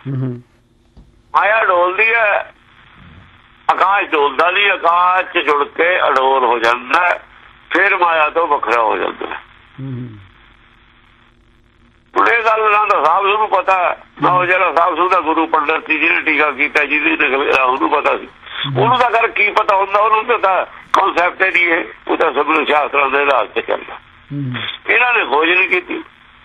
ਮਾਇਆ ਡੋਲਦੀ ਹੈ, ਆਕਾਸ਼ ਡੋਲਦਾ ਨਹੀਂ, ਆਕਾਸ਼ ਚ ਜੁੜ ਕੇ ਅਡੋਲ ਹੋ ਜਾਂਦਾ, ਫਿਰ ਮਾਇਆ ਤੋਂ ਵੱਖਰਾ ਹੋ ਜਾਂਦਾ। ਹੁਣ ਇਹ ਗੱਲ ਨਾ ਤਾਂ ਸਾਹਿਬ ਨੂੰ ਪਤਾ ਨਾ, ਉਹ ਜਿਹੜਾ ਸਾਹਿਬ ਸੁ ਦਾ ਗੁਰੂ ਪੰਡਤ ਸੀ ਜਿਹਨੇ ਟੀਕਾ ਕੀਤਾ, ਜਿਹਦੀ ਨਿਕਲਿਆ ਉਹਨੂੰ ਪਤਾ ਸੀ। ਉਹਨੂੰ ਤਾਂ ਕਰ ਕੀ ਪਤਾ ਹੁੰਦਾ, ਉਹਨੂੰ ਤਾਂ ਕਨਸੈਪਟ ਹੀ ਨਹੀਂ ਹੈ, ਉਹ ਤਾਂ ਸਭ ਨੂੰ ਸ਼ਾਸਤਰਾਂ ਦੇ ਰਾਜ ਤੇ ਚੱਲਦਾ। ਇਹਨਾਂ ਨੇ ਖੋਜ ਨਹੀਂ ਕੀਤੀ,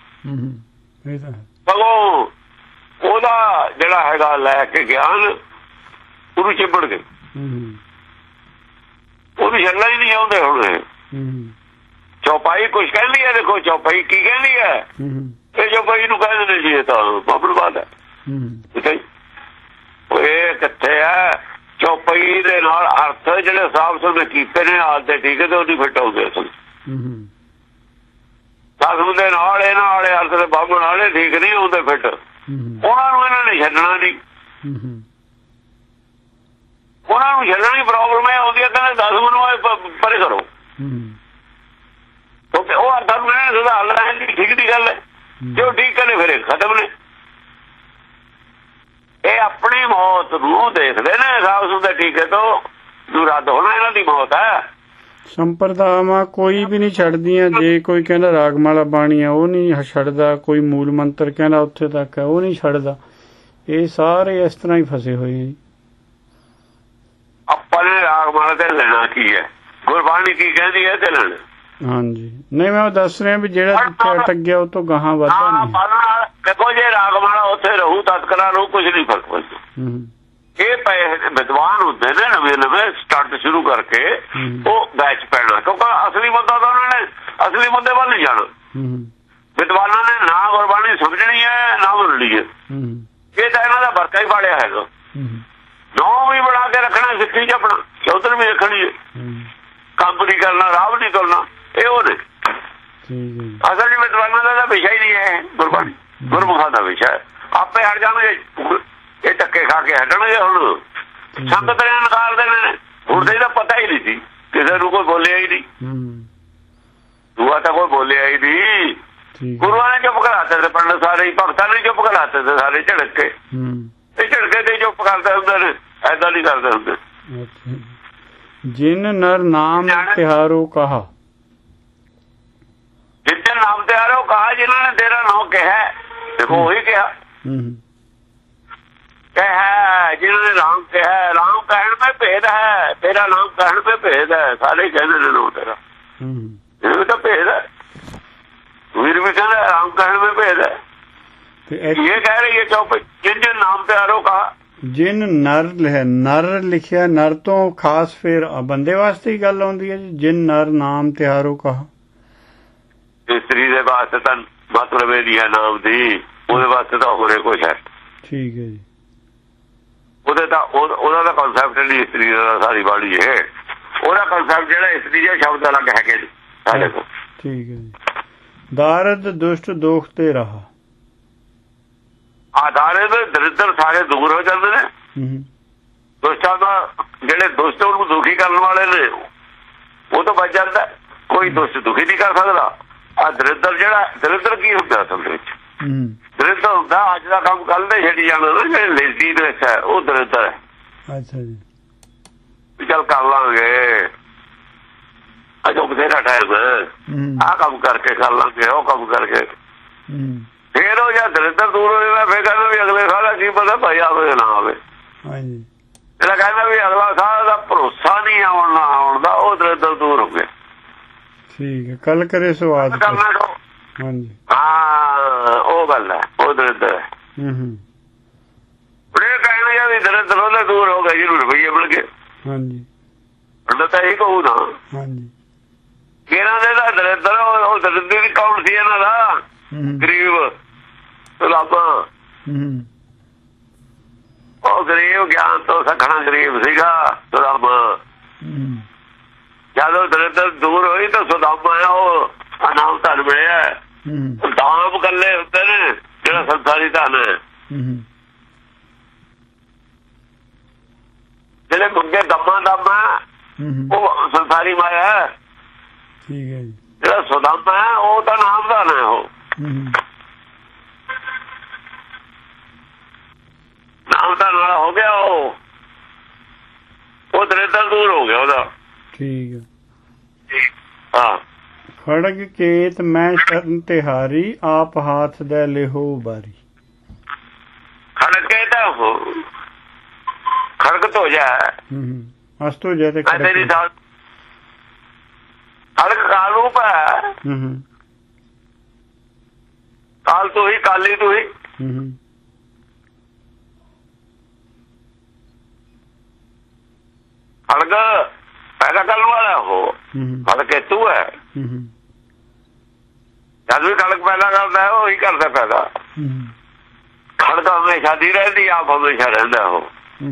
ਸਗੋਂ ਉਹਦਾ ਜਿਹੜਾ ਹੈਗਾ ਲੈ ਕੇ ਗਿਆਨ ਉਹਨੂੰ ਚਿੰਬੜ ਗਏ, ਉਹਨੂੰ ਛੱਡਣਾ ਹੀ ਨਹੀਂ ਚਾਹੁੰਦੇ। ਹੁਣ ਚੌਪਾਈ ਕੁਛ ਕਹਿੰਦੀ ਹੈ, ਦੇਖੋ ਚੌਪਾਈ ਕੀ ਕਹਿੰਦੀ ਹੈ, ਇਹ ਚੌਪਾਈ ਨੂੰ ਕਹਿੰਦੇ ਨੇ ਜੀ ਇਹ ਤਾਂ ਬਾਬਰ ਬਾਤ ਹੈ। ਇਹ ਕਿੱਥੇ ਹੈ ਚੌਪਾਈ ਦੇ ਨਾਲ ਅਰਥ ਜਿਹੜੇ ਸਾਫ ਸੁਥਰੇ ਕੀਤੇ ਨੇ ਆਜ ਦੇ ਟੀਕੇ ਤੇ ਉਹ ਨਹੀਂ ਫਿੱਟ ਆਉਂਦੇ ਅਸਲ ਸਾਧੂ ਦੇ ਨਾਲ ਇਹਨਾਂ ਵਾਲੇ ਅਰਥ ਦੇ ਬਾਬਣ ਵਾਲੇ ਠੀਕ ਨਹੀਂ ਆਉਂਦੇ ਫਿੱਟ, ਉਹਨਾਂ ਨੂੰ ਇਹਨਾਂ ਨੇ ਛੱਡਣਾ ਨਹੀਂ, ਉਹਨਾਂ ਨੂੰ ਛੱਡਣ ਦੀ ਪ੍ਰੋਬਲਮ ਇਹ ਆਉਂਦੀ ਹੈ, ਕਹਿੰਦੇ 10 ਮੈਨੂੰ ਪਰੇ ਕਰੋ, ਕਿਉਂਕਿ ਉਹ ਅਰਥਾਂ ਨੂੰ ਇਹਨੇ ਸੁਧਾਰ ਲੈਣਾ ਠੀਕ ਦੀ ਗੱਲ ਹੈ, ਜੋ ਠੀਕ ਕਰੇ ਫਿਰ ਖਤਮ ਨੇ। ਇਹ ਆਪਣੀ ਮੌਤ ਨੂੰ ਦੇਖਦੇ ਨੇ, ਸਾਫ ਸੁਥਰੇ ਟੀਕੇ ਤੋਂ ਰੱਦ ਹੋਣਾ ਇਹਨਾਂ ਦੀ ਮੌਤ ਹੈ। ਸੰਪਰਦਾਵਾਂ ਕੋਈ ਵੀ ਨਹੀਂ ਛੱਡਦੀਆਂ, ਜੇ ਕੋਈ ਕਹਿੰਦਾ ਰਾਗਮਾਲਾ ਬਾਣੀ ਆ ਉਹ ਨਹੀਂ ਛੱਡਦਾ, ਕੋਈ ਮੂਲ ਮੰਤਰ ਕਹਿੰਦਾ ਉੱਥੇ ਤੱਕ ਹੈ ਉਹ ਨਹੀਂ ਛੱਡਦਾ, ਇਹ ਸਾਰੇ ਇਸ ਤਰ੍ਹਾਂ ਹੀ ਫਸੇ ਹੋਏ ਜੀ। ਆਪਾਂ ਨੇ ਰਾਗਮਾਲਾ ਤੇ ਲੈਣਾ ਕੀ ਹੈ, ਗੁਰਬਾਣੀ ਕੀ ਕਹਿੰਦੀ ਹੈ ਤੇ ਲੈਣਾ। ਹਾਂਜੀ ਨਹੀਂ ਮੈਂ ਉਹ ਦੱਸ ਰਿਹਾ ਵੀ ਜਿਹੜਾ ਜਿੱਥੇ ਅਟਕ ਗਿਆ ਉਹ ਤੋਂ ਗਾਹਾਂ ਵੱਧਦਾ ਨਹੀਂ। ਦੇਖੋ ਜੇ ਰਾਗਮਾਲਾ ਉੱਥੇ ਰਹੂ ਤਤਕਰਾ ਰਹੂ ਕੁਛ ਨਹੀਂ ਫਰਕ ਪੈਂਦਾ। ਇਹ ਪਏ ਵਿਦਵਾਨ ਹੁੰਦੇ ਨੇ ਨਵੇਂ ਨਵੇਂ ਸਟਾਰਟ ਸ਼ੁਰੂ ਕਰਕੇ ਉਹ ਬੈਚ ਪੈਣਾ, ਕਿਉਂਕਿ ਅਸਲੀ ਮੁੱਦਾ ਤਾਂ ਉਹਨਾਂ ਨੇ ਅਸਲੀ ਮੁੱਦੇ ਵੱਲ ਨਹੀਂ ਜਾਣਾ। ਵਿਦਵਾਨਾਂ ਨੇ ਨਾ ਗੁਰਬਾਣੀ ਸਮਝਣੀ ਹੈ ਨਾ ਮੰਨਣੀ ਹੈ, ਇਹ ਤਾਂ ਇਹਨਾਂ ਦਾ ਵਰਕਾ ਹੀ ਪਾੜਿਆ ਹੈਗਾ। ਨੌ ਵੀ ਬਣਾ ਕੇ ਰੱਖਣਾ ਸਿੱਖੀ ਚ ਆਪਣਾ, ਚੌਧਰ ਵੀ ਰੱਖਣੀ ਹੈ, ਕੰਮ ਨਹੀਂ ਕਰਨਾ, ਰਾਹ ਨਹੀਂ ਕਰਨਾ, ਇਹ ਉਹ ਨੇ ਅਸਲ ਚ ਵਿਦਵਾਨਾਂ ਦਾ ਤਾਂ ਵਿਸ਼ਾ ਹੀ ਨਹੀਂ ਹੈ ਗੁਰਬਾਣੀ, ਗੁਰਮੁਖਾਂ ਦਾ ਵਿਸ਼ਾ ਹੈ। ਆਪੇ ਹਟ ਜਾਣਗੇ, ਇਹ ਧੱਕੇ ਖਾ ਕੇ ਹਟਣਗੇ। ਹੁਣ ਸੰਗਤ ਨੇ ਨਕਾਰ ਦੇਣੇ ਨੇ, ਹੁਣ ਤਾਂ ਇਹਦਾ ਪਤਾ ਹੀ ਨਹੀਂ ਸੀ, ਕਿਸੇ ਨੂੰ ਕੋਈ ਬੋਲਿਆ ਹੀ ਨਹੀਂ, ਦੂਆ ਤਾਂ ਕੋਈ ਬੋਲਿਆ ਹੀ ਨਹੀਂ। ਗੁਰੂਆਂ ਨੇ ਚੁੱਪ ਕਰਾਤੇ ਤੇ ਪੰਡਤ ਸਾਰੇ ਹੀ, ਭਗਤਾਂ ਨੇ ਚੁੱਪ ਕਰਾਤੇ ਤੇ ਸਾਰੇ ਝੜਕ ਕੇ, ਇਹ ਝੜਕੇ ਤੇ ਚੁੱਪ ਕਰਦੇ ਹੁੰਦੇ ਨੇ, ਏਦਾਂ ਨਹੀਂ ਕਰਦੇ ਹੁੰਦੇ। ਜਿਨ ਨਰ ਨਾਮ ਤਿਹਾਰੋ ਕਹਾ, ਜਿੱਥੇ ਨਾਮ ਤਿਹਾਰੋ ਕਹਾ, ਜਿਨ੍ਹਾਂ ਨੇ ਤੇਰਾ ਨਾਮ ਕਿਹਾ, ਦੇਖੋ ਉਹੀ ਕਿਹਾ ਜਿन्होंने राम कहा, राम कहने में भेद है, तेरा नाम कहने में भेद है, सारे कहने ने नाम तेरा तो भेद है, वीर भी कहना राम कहने में भेद है। ये कह रही है चौप जिन जिन नाम प्यारो कहा, जिन नर नर लिखिया, नर तो खास फिर बंदे वास्ते ही गल आउंदी है जी। जिन नर नाम त्यारो कहा, स्त्री दे वास्ते तां मतलब ये दिया नाम दी, ਉਹਦੇ ਵਾਸਤੇ ਤਾਂ ਹੋਰੇ ਕੁਛ ਹੈ। ਠੀਕ ਹੈ ਜੀ, ਉਹਦੇ ਤਾਂ ਉਹਦਾ ਤਾਂ ਕਨਸੈਪਟ ਨਹੀਂ ਇਸਤਰੀ ਦਾ, ਸਾਰੀ ਬਾਣੀ ਹੈ ਉਹਦਾ ਕਨਸੈਪਟ ਜਿਹੜਾ ਇਸਤਰੀ ਦੇ ਸ਼ਬਦ ਅਲੱਗ ਹੈਗੇ ਨੇ ਸਾਡੇ ਕੋਲ। ਠੀਕ ਹੈ ਜੀ। ਦਾਰਦ ਦੁਸ਼ਟ ਦੋਖ ਤੇ ਰਹਾ, ਆਦਾਰਦ ਦਰਿਦਰ ਸਾਰੇ ਦੂਰ ਹੋ ਜਾਂਦੇ ਨੇ। ਦੁਸ਼ਟਾਂ ਦਾ ਜਿਹੜੇ ਦੁਸ਼ਟ ਉਹਨੂੰ ਦੁਖੀ ਕਰਨ ਵਾਲੇ ਨੇ ਉਹ ਤਾਂ ਬਚ ਜਾਂਦਾ, ਕੋਈ ਦੁਸ਼ਟ ਦੁਖੀ ਨਹੀਂ ਕਰ ਸਕਦਾ। ਆ ਦਰਿਦਰ ਜਿਹੜਾ ਦਰਿਦਰ ਕੀ ਹੁੰਦਾ ਅਸਲ ਵਿੱਚ, ਦਰਿਦਰ ਹੁੰਦਾ ਅੱਜ ਦਾ ਕੰਮ ਕੱਲ ਦੇ ਛੱਡੀ ਜਾਣਾ ਨਾ, ਜਿਹੜੇ ਲੇਜ਼ੀ ਦੇ ਵਿੱਚ ਹੈ ਉਹ ਦਰਿਦਰ ਹੈ। ਅੱਛਾ ਜੀ, ਚੱਲ ਕਰ ਲਾਂਗੇ ਅਜੋ ਬਥੇਰਾ ਟਾਈਮ, ਆਹ ਕੰਮ ਕਰਕੇ ਕਰ ਲਾਂਗੇ, ਉਹ ਕੰਮ ਕਰਕੇ, ਫੇਰ ਉਹ ਜਦ ਦਰਿਦਰ ਦੂਰ ਹੋ ਜਾਂਦਾ ਫੇਰ ਕਹਿੰਦਾ ਵੀ ਅਗਲੇ ਸਾਲ ਕੀ ਪਤਾ ਭਾਈ ਆਵੇ ਨਾ ਆਵੇ। ਜਿਹੜਾ ਕਹਿੰਦਾ ਵੀ ਅਗਲਾ ਸਾਲ ਦਾ ਭਰੋਸਾ ਨਹੀਂ ਆਉਣ ਨਾ ਆਉਣ ਦਾ, ਉਹ ਦਰਿਦਰ ਦੂਰ ਹੋ ਗਿਆ। ਠੀਕ ਹੈ, ਕੱਲ ਕਰੇ ਸਵਾਦ ਕਰਨਾ। ਹਾਂਜੀ ਹਾਂ ਉਹ ਗੱਲ ਹੈ, ਉਹ ਦਰਿਦਰ ਹੈ। ਇਹ ਕਹਿਣਾ ਵੀ ਦਰਿਦਰ ਉਹਦੇ ਦੂਰ ਹੋ ਗਿਆ ਜਿਹਨੂੰ ਰੁਪਈਏ ਮਿਲ ਗਏ। ਹਾਂਜੀ ਤਾਂ ਇਹੀ ਕਹੂ ਨਾ। ਹਾਂਜੀ ਇਹਨਾਂ ਦੇ ਤਾਂ ਦਰਿਦਰ, ਉਹ ਦਰਿਦਰ ਕੌਣ ਸੀ ਇਹਨਾਂ ਦਾ? ਗਰੀਬ ਰੱਬਾ, ਉਹ ਗਰੀਬ ਗਿਆਨ ਤੋਂ ਸਖਣਾ ਗਰੀਬ ਸੀਗਾ ਰੱਬ। ਜਦੋਂ ਦਰਿਦਰ ਦੂਰ ਹੋਈ ਤਾਂ ਸੁਦਾਮਾ ਉਹ ਨਾਮ ਧਨ ਮਿਲਿਆ। ਦਾਮ ਕੱਲੇ ਹੁੰਦੇ ਨੇ ਜਿਹੜਾ ਸੰਸਾਰੀ ਧਨ ਹੈ, ਜਿਹੜੇ ਮੁੰਡੇ ਦਮਾ ਦਮਾ ਉਹ ਸੰਸਾਰੀ ਮਾਇਆ। ਠੀਕ ਹੈ ਜੀ, ਜਿਹੜਾ ਸੁਦਾਮਾ ਹੈ ਉਹ ਤਾਂ ਨਾਮ ਧਨ ਹੈ, ਉਹ ठीक है। हाँ खड़ग केत मैं शरण तिहारी आप हाथ दे लेहो बारी। खड़ग कहता हो खड़ग तो जाए अस्त हो जाए मैं तेरी साथ खड़ग काल रूप है। काल तो ही काली तो ही खड़ग पैदा करने वाला हो खड़ग केतु है। जब भी खड़ग पैदा करता है वही करता पैदा। खड़ग हमेशा दी रहती आप हमेशा रहता हो।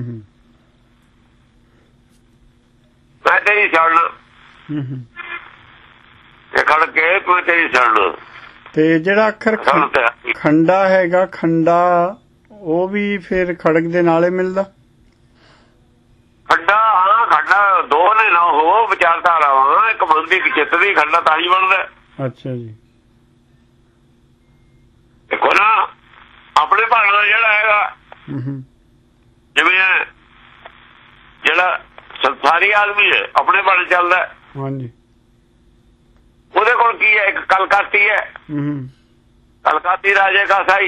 मैं तेरी शरण खड़ग के मैं तेरी शरण। ਤੇ ਜਿਹੜਾ ਅੱਖਰ ਖੰਡਾ ਹੈਗਾ ਖੰਡਾ ਉਹ ਵੀ ਫਿਰ ਖੜਗ ਦੇ ਨਾਲੇ ਮਿਲਦਾ। ਖੰਡਾ ਹਾਂ ਖੰਡਾ ਦੋ ਨੇ ਨਾ ਹੋ ਵਿਚਾਰਧਾਰਾਵਾਂ ਇੱਕ ਮਨ ਦੀ ਚਿੱਤ ਦੀ ਖੰਡਾ ਤਾਂ ਹੀ ਬਣਦਾ। ਅੱਛਾ ਜੀ। ਦੇਖੋ ਨਾ ਆਪਣੇ ਭਾਣਾ ਜਿਹੜਾ ਹੈਗਾ ਜਿਵੇਂ ਜਿਹੜਾ ਸੰਸਾਰੀ ਆਦਮੀ ਹੈ ਆਪਣੇ ਭਾਣੇ ਚੱਲਦਾ। ਹਾਂਜੀ ਉਹਦੇ ਕੋਲ ਕੀ ਹੈ ਇੱਕ ਕਲਕਾਤੀ ਹੈ। ਕਲਕਾਤੀ ਰਾਜੇ ਕਾ ਸਾਈ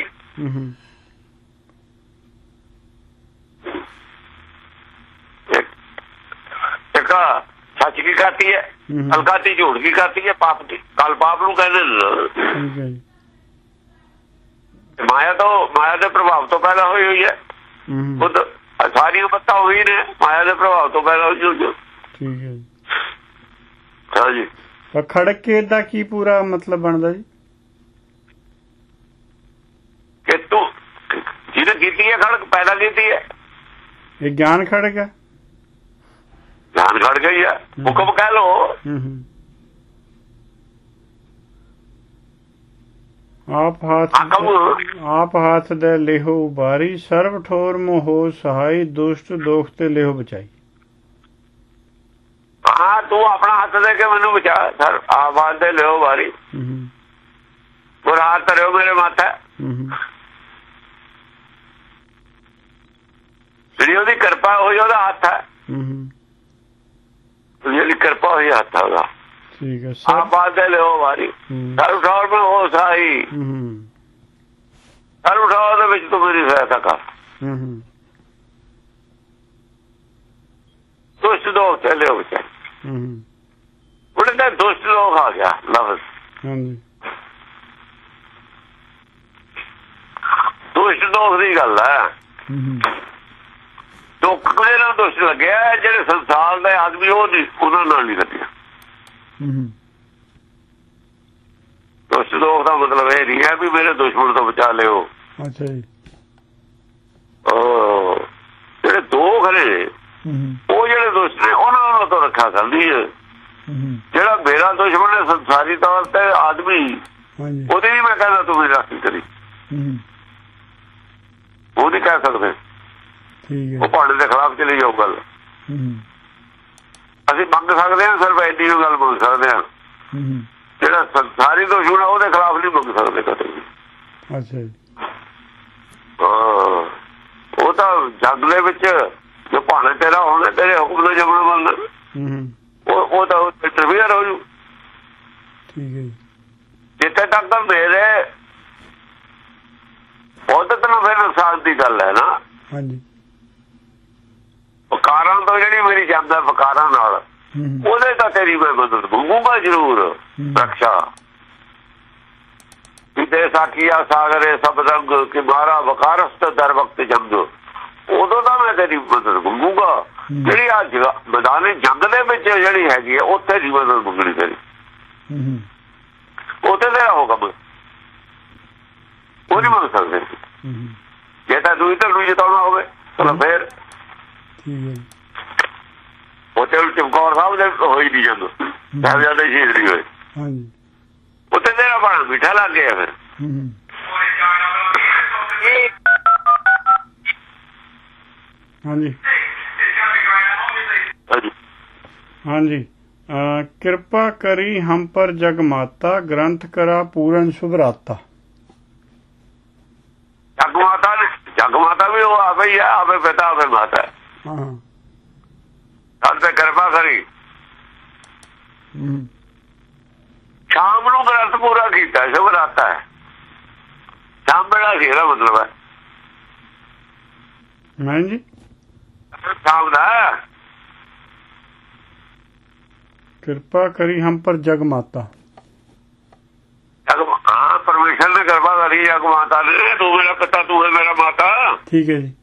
ਇੱਕ ਸੱਚ ਕੀ ਖਾਤੀ ਹੈ ਕਲਕਾਤੀ ਝੂਠ ਕੀ ਖਾਤੀ ਹੈ ਪਾਪ ਦੀ ਕਲ ਪਾਪ ਨੂੰ ਕਹਿੰਦੇ ਨੇ। ਮਾਇਆ ਦੇ ਪ੍ਰਭਾਵ ਤੋਂ ਪੈਦਾ ਹੋਈ ਹੋਈ ਹੈ। ਖੁਦ ਸਾਰੀਆਂ ਬੱਤਾਂ ਉਹੀ ਨੇ ਮਾਇਆ ਦੇ ਪ੍ਰਭਾਵ ਤੋਂ ਪੈਦਾ ਹੋਈ ਹੋਈ। ਠੀਕ ਹੈ। ਹਾਂਜੀ ਖੜਗ ਕੇ ਦਾ ਕੀ ਪੂਰਾ ਮਤਲਬ ਬਣਦਾ ਜੀ? ਕਿ ਤੂੰ ਜਿਹਨੇ ਕੀਤੀ ਹੈ ਖੜਗ ਪੈਦਾ ਕੀਤੀ ਹੈ। ਇਹ ਗਿਆਨ ਖੜਗ ਹੈ। ਗਿਆਨ ਖੜਗ ਹੀ ਹੈ ਹੁਕਮ ਕਹਿ ਲੋ। आप हाथ दे लेहो बारी सर्व ठोर मोहो सहाय दुष्ट दोख ते लेहो बचाई। हाँ तू अपना हथ दे के मैनू बचा सर आवाज दे लियो बारी हाथ करो मेरे माथा जी कृपा हुई हथ है जी कृपा हुई हथ है। ठीक है आवाज दे लियो बारी सर उठाओ में हो साई सर उठाओ तू मेरी सहायता कर। दुष्ट दोस्त है लियो बचा उन्हें दुष्ट लोग आ गया लफ्ज दुष्ट दोस्त की गल है। दुख ना दुष्ट लगे जेडे संसार के आदमी उन्होंने नहीं लगे। दुष्ट दोस्त का मतलब ये नहीं है भी मेरे दुश्मन तो बचा लियो। अच्छा जी जेडे दो खरे वो जेडे दुष्ट ने उन्होंने तो रखा करती है। जेड़ा मेरा दुश्मन है संसारी तौर पर आदमी वो नहीं मैं कहना तू मेरी राखी करी वो नहीं कह सकते। वो भाड़े के खिलाफ चली जाओ गल असं मंग सकते हैं सिर्फ एडी गल मंग सकते हैं जेड़ा संसारी दुश्मन है वो खिलाफ नहीं मंग सकते कदे भी। अच्छा वो तो जग दे विच जो भाड़े तेरा होना तेरे हुक्म से जमना बनना वो तो इंटरफेयर हो जू। जिथे तक मेरे बहुत तो फिर नुकसान की गल है ना। वकारा तो जी मेरी जंग है वकारा ਉਹਦੇ ਤਾਂ तेरी मैं मदद मंगूंगा जरूर रक्षा। दे साखिया सागरे सब रंग कि मारा वकारस्त दर वक्त जंग उदों तो मैं तेरी मदद मंगूंगा। जी आज मैदान जंग के जी हैगी है उत्थे नहीं मदद मंगनी तेरी उत्थे तेरा हुक्म वो नहीं मंग सकते। जे तो तू इधर जिताना हो चलो फिर चमकौर साहब हो ही नहीं जंग साहबजादे शहीद नहीं हुए उत्थे तेरा बड़ा मीठा लग गया। फिर हाँ जी हाँ जी कृपा करी हम पर जगमाता ग्रंथ करा पूरन शुभराता। जगमाता भी वो आप ही है आप पिता आप माता है। सब पे कृपा करी ਸ਼ਾਮ ਨੂੰ ਗ੍ਰੰਥ ਪੂਰਾ ਕੀਤਾ, ਸ਼ੁਭਰਾਤਾ ਹੈ, ਸ਼ਾਮ ਵੇਲਾ ਸੀ ਇਹਦਾ ਮਤਲਬ ਹੈ ਜੀ ਸ਼ਾਮ ਦਾ। ਕਿਰਪਾ ਕਰੀ ਹਮ ਪਰ ਜਗ ਮਾਤਾ, ਹਾਂ ਪਰਮੇਸ਼ਰ ਨੇ ਕਿਰਪਾ ਕਰੀ ਜਗ ਮਾਤਾ ਨੇ, ਤੂੰ ਮੇਰਾ ਪਿਤਾ ਤੂੰ ਹੈ ਮੇਰਾ ਮਾਤਾ। ਠੀਕ ਹੈ ਜੀ।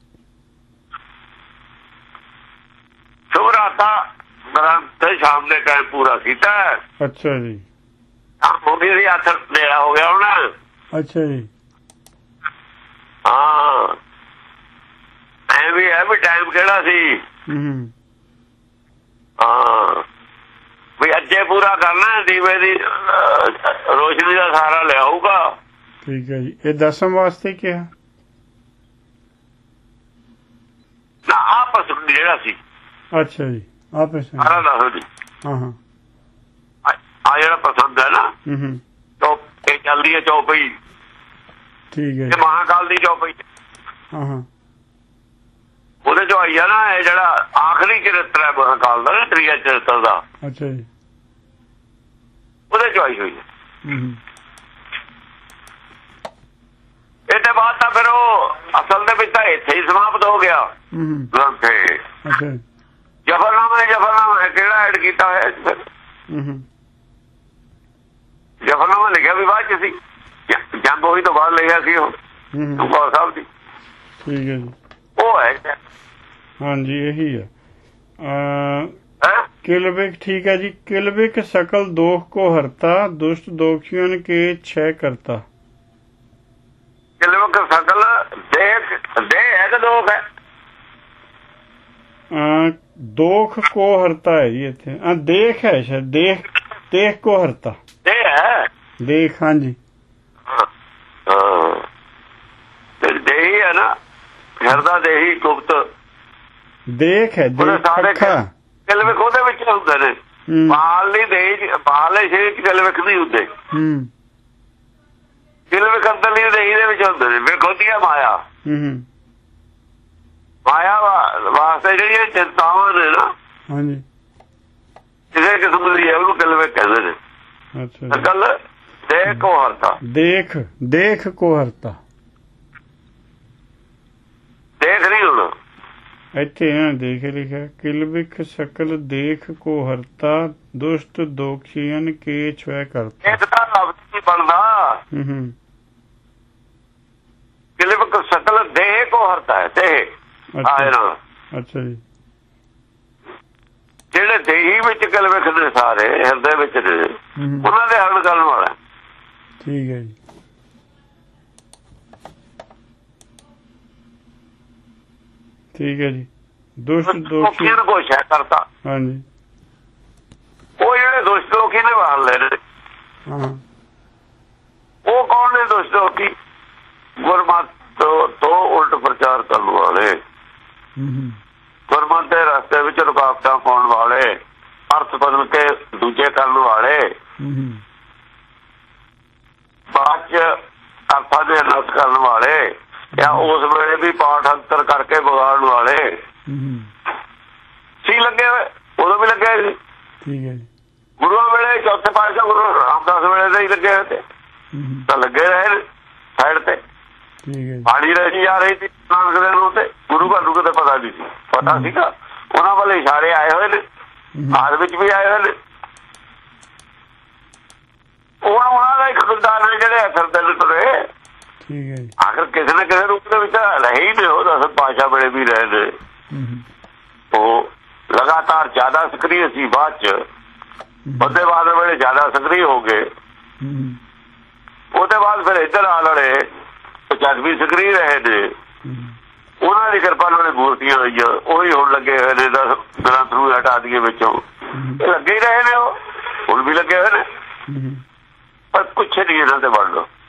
ਸ਼ੁਭਰਾਤਾ ਗ੍ਰੰਥ ਸ਼ਾਮ ਦੇ ਟਾਈਮ ਪੂਰਾ ਕੀਤਾ। ਅੱਛਾ ਜੀ। ਹੋ ਗਈ ਹੱਥ ਨੇੜਾ ਹੋ ਗਿਆ ਹੁਣ। ਅੱਛਾ ਜੀ। ਹਾਂ ਐ ਵੀ ਹੈ ਵੀ ਟਾਈਮ ਕਿਹੜਾ ਸੀ। ਹਾਂ ਵੀ ਅੱਜੇ ਪੂਰਾ ਕਰਨਾ, ਦੀਵੇ ਦੀ ਰੋਸ਼ਨੀ ਦਾ ਸਹਾਰਾ ਲਿਆਊਗਾ। ਠੀਕ ਹੈ ਜੀ। ਇਹ ਦਸਮ ਵਾਸਤੇ ਕਿਹਾ ਨਾ ਆਪਸ ਜਿਹੜਾ ਸੀ। ਅੱਛਾ ਜੀ। ਆਪਸ ਸਾਰਾ ਦੱਸੋ ਜੀ। ਹਾਂ ਆ ਜਿਹੜਾ ਪਸੰਦ ਹੈ ਨਾ ਇਹ ਚੱਲਦੀ ਹੈ ਚੌਪਈ। ਠੀਕ ਹੈ। ਇਹ ਮਹਾਕਾਲ ਦੀ ਚੌਪਈ। ਹਾਂ ਉਹਦੇ ਚੋਂ ਆਈ ਆ ਨਾ ਇਹ ਜਿਹੜਾ ਆਖਰੀ ਚਰਿੱਤਰ ਹੈ ਮਹਾਕਾਲ ਦਾ, ਤ੍ਰੀਆ ਚਰਿੱਤਰ ਦਾ। ਅੱਛਾ ਜੀ। ਉਹਦੇ ਚੋਂ ਆਈ ਹੋਈ ਹੈ। ਇਹਦੇ ਬਾਅਦ ਤਾਂ ਫਿਰ ਉਹ ਅਸਲ ਦੇ ਵਿੱਚ ਤਾਂ ਇੱਥੇ ਹੀ ਸਮਾਪਤ ਹੋ ਗਿਆ ਗ੍ਰੰਥ। ਜਫਰਨਾਮਾ ਕਿਹੜਾ ਐਡ ਕੀਤਾ ਹੋਇਆ? ਜਫਰਨਾਮਾ ਲਿਖਿਆ ਵੀ ਬਾਅਦ ਚ ਸੀ, ਜੰਗ ਹੋਈ ਤੋਂ ਬਾਅਦ ਲਿਖਿਆ ਸੀ ਉਹ ਚਮਕੌਰ ਸਾਹਿਬ ਦੀ। ਠੀਕ ਹੈ ਜੀ। ਉਹ ਹੈ ਹਾਂਜੀ ਇਹੀ ਹੈ। किलबिक ठीक है जी। किलबिक सकल दोष को हरता, दुष्ट दोषियों के क्षय करता। किलबिक सकल देह है कि दोष है? दोख को हरता है जी इत्थे। देख है शायद, देख को हरता। देह है, देख। हाँ जी। देही है ना, हरदा देही गुप्त देख है। देख ਕਿਲਵਿਕ ਉਹਦੇ ਵਿੱਚ ਹੁੰਦੇ ਨੇ। ਬਾਲ ਨਹੀਂ ਦੇਹੀ, ਬਾਹਰਲੇ ਸ਼ਰੀਰ ਚ ਕਿਲਵਿਕ ਨਹੀਂ ਹੁੰਦੇ। ਕਿਲਵਿਕ ਅੰਦਰਲੀ ਦੇਹੀ ਦੇ ਵਿੱਚ ਹੁੰਦੇ ਨੇ। ਵੇਖੋ ਦੀਆਂ ਮਾਇਆ ਵਾਸਤੇ ਜਿਹੜੀਆਂ ਚਿੰਤਾਵਾਂ ਨੇ ਨਾ, ਕਿਸੇ ਕਿਸਮ ਦੀ ਹੈ ਉਹਨੂੰ ਕਿਲਵਿਕ ਕਹਿੰਦੇ ਨੇ। ਗੱਲ ਦੇਖ ਕੋ ਹਰਤਾ। ਦੇਖ ਕੋ ਹਰਤਾ। ਦੇਖ ਨਹੀਂ ਹੋਣਾ ਇੱਥੇ ਦੇਖ ਲਿਖਿਆ। ਕਿਲबिक सकल देख को हरता, दुष्ट दोषियन के क्षय करता। ਇਹ ਤਾਂ ਲਫ਼ਜ਼ ਨਹੀਂ ਬਣਦਾ। किलबिक सकल देह को हरता है। देह ਆਏ ਨਾ। ਅੱਛਾ ਜੀ। ਜਿਹੜੇ ਦੇਹੀ ਵਿੱਚ ਕਿਲबिक ਨੇ ਸਾਰੇ ਹਿਰਦੇ ਵਿੱਚ ਨੇ, ਉਹਨਾਂ ਦੇ ਹਰਨ ਕਰਨ ਵਾਲਾ। ਠੀਕ ਹੈ ਜੀ। ठीक है जी। दुष्ट दोषी को क्षय करता। हाँ जी। वो ਜਿਹੜੇ ਦੁਸ਼ਟ ਲੋਕੀ ਨੇ ਬਾਹਰ ਲੈ ਰਹੇ। ਉਹ ਕੌਣ ਨੇ ਦੁਸ਼ਟ ਲੋਕੀ? ਗੁਰਮਤ ਤੋਂ ਉਲਟ ਪ੍ਰਚਾਰ ਕਰਨ ਵਾਲੇ, ਗੁਰਮਤ ਦੇ ਰਸਤੇ ਵਿੱਚ ਰੁਕਾਵਟਾਂ ਪਾਉਣ ਵਾਲੇ, ਅਰਥ ਬਦਲ ਕੇ ਦੂਜੇ ਕਰਨ ਵਾਲੇ, ਬਾਅਦ ਚ ਅਰਥਾਂ ਦੇ ਨਸ ਕਰਨ ਵਾਲੇ, ਜਾਂ ਉਸ ਵੇਲੇ ਵੀ ਪਾਠ ਅੰਤਰ ਕਰਕੇ ਵਿਗਾੜਨ ਵਾਲੇ ਸੀ ਲੱਗੇ ਹੋਏ। ਉਦੋਂ ਵੀ ਲੱਗੇ ਸੀ। ਠੀਕ ਹੈ ਜੀ। ਗੁਰੂਆਂ ਵੇਲੇ ਚੌਥੇ ਪਾਤਸ਼ਾਹ ਗੁਰੂ ਰਾਮਦਾਸ ਵੇਲੇ ਦੇ ਹੀ ਲੱਗੇ ਹੋਏ ਤੇ ਤਾਂ ਲੱਗੇ ਰਹੇ ਨੇ ਸਾਈਡ ਤੇ। ਪਾਣੀ ਰਹੀ ਜਾ ਰਹੀ ਸੀ ਨਾਨਕ ਦੇ ਨੂੰ, ਤੇ ਗੁਰੂ ਘਰ ਨੂੰ ਕਿਤੇ ਪਤਾ ਨਹੀਂ ਸੀ। ਪਤਾ ਸੀਗਾ ਉਹਨਾਂ ਵੱਲ ਇਸ਼ਾਰੇ ਆਏ ਹੋਏ ਨੇ, ਹਾਲ ਵਿੱਚ ਵੀ ਆਏ ਹੋਏ ਨੇ। ਉਹਨਾਂ ਦਾ ਇੱਕ ਖੁਦਾ ਨੇ ਜਿਹੜੇ ਅਸਰ ਦਿਲ ਤੁਰੇ। ਆਖਰ ਕਿਸੇ ਨਾ ਕਿਸੇ ਰੂਪ ਦੇ ਵਿੱਚ ਰਹੇ ਹੀ ਨੇ। ਉਹ 10 ਪਾਤਸ਼ਾਹ ਵੇਲੇ ਵੀ ਰਹੇ ਨੇ। ਉਹ ਲਗਾਤਾਰ ਜ਼ਿਆਦਾ ਸਕਰੀਏ ਸੀ। ਬਾਅਦ ਚ ਉਹਦੇ ਬਾਅਦ ਵੇਲੇ ਜ਼ਿਆਦਾ ਸਕਰੀਏ ਹੋ ਗਏ। ਉਹਦੇ ਬਾਅਦ ਫਿਰ ਇੱਧਰ ਆ ਲੜੇ ਜਦ ਵੀ ਸਕਰੀਏ ਰਹੇ ਨੇ। ਉਹਨਾਂ ਦੀ ਕਿਰਪਾ ਨਾਲ ਮੂਰਤੀਆਂ ਹੋਈਆਂ, ਉਹੀ ਹੁਣ ਲੱਗੇ ਹੋਏ ਨੇ। 10 ਗ੍ਰੰਥ ਨੂੰ ਹਟਾ ਦਈਏ ਵਿੱਚੋਂ, ਇਹ ਲੱਗੇ ਹੀ ਰਹੇ ਨੇ। ਉਹ ਹੁਣ ਵੀ ਲੱਗੇ ਹੋਏ ਨੇ, ਪਰ ਕੁਛ ਨਹੀਂ ਇਹਨਾਂ ਤੇ ਬਣ ਲੋ,